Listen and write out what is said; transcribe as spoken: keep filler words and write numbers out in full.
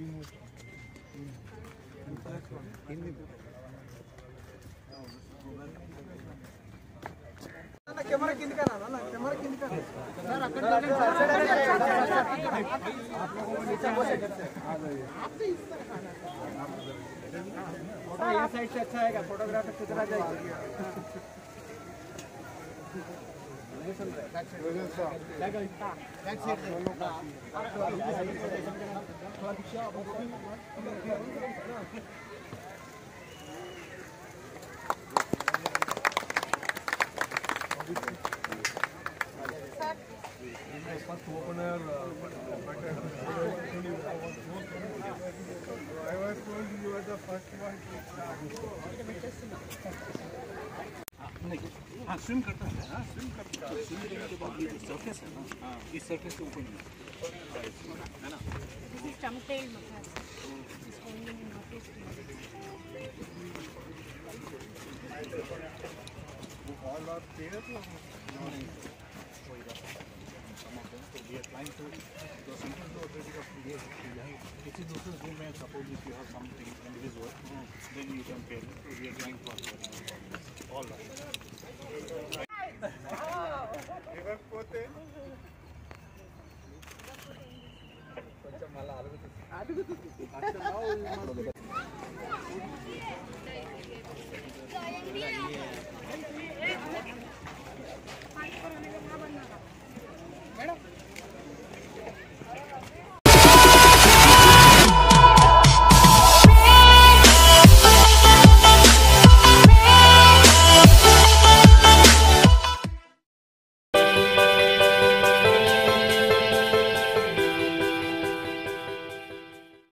camera किंद का ना camera किंद का फोटो ये साइड से अच्छा आएगा फोटोग्राफर कितना जाएगा first opener, uh, but, but, uh, I was told you were the first one to हाँ स्विम करता है हाँ स्विम करता है स्विम करने के बाद ये जो सरफेस है ना हाँ इस सरफेस के ऊपर है ना स्टम्प टेल मतलब इसको नहीं नोटिस वो all are there तो नहीं कोई बात नहीं some of them so we are trying to the central to already of ये किसी दूसरे रूम में suppose if you have something individual then you can pay so we are trying to all right इधर पोते కొంచెం మళ్ళా అడుగుతుంది అడుగుతుంది